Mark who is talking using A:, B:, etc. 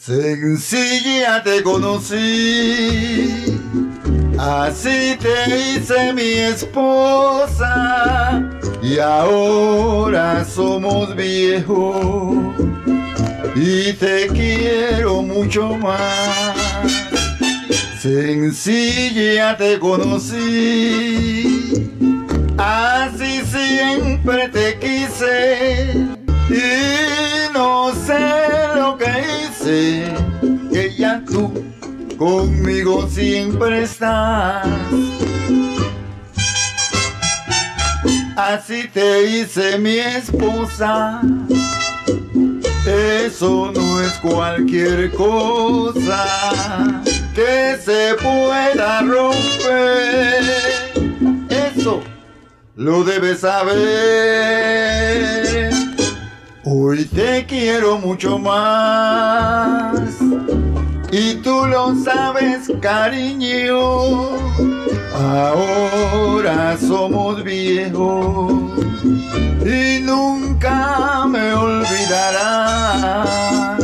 A: Sencilla te conocí, así te hice mi esposa, y ahora somos viejos y te quiero mucho más. Sencilla te conocí, así siempre te quise, y no sé lo que hice, que ya tú conmigo siempre estás. Así te hice mi esposa, eso no es cualquier cosa que se pueda romper. Eso lo debes saber. Hoy te quiero mucho más y tú lo sabes, cariño. Ahora somos viejos y nunca me olvidarás.